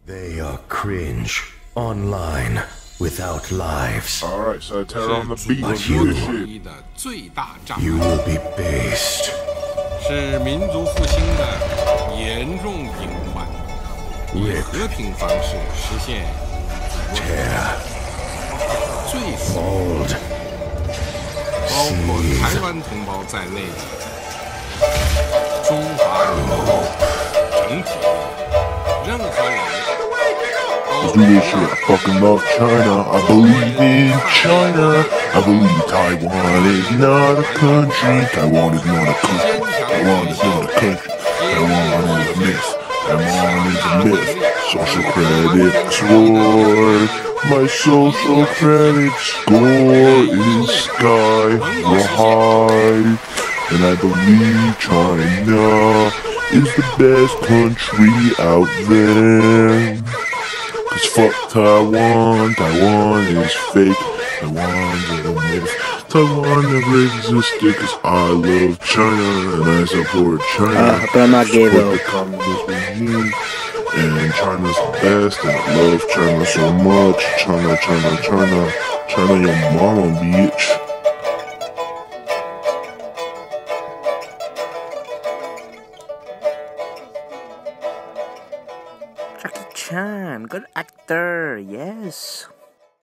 They are cringe online without lives. Alright, so turn on the beat. But you will be based. 是民族复兴的严重隐患，以和平方式实现 Tear. 最死， Fold. 包括台湾同胞在内的中华人民整体任何人。 Let's do this shit. I fucking love China. I believe in China. I believe Taiwan is not a country. Taiwan is not a country. Taiwan is not a country. Taiwan is a myth. Taiwan is a myth. Social credit score. My social credit score is sky high. And I believe China is the best country out there. Cause fuck Taiwan, Taiwan is fake, Taiwan's a myth. Taiwan never existed cause I love China and I support China. But I'm not gay though. The communist regime. And China's the best and I love China so much. China, China, China. China your mama, bitch. Chan, good actor, yes.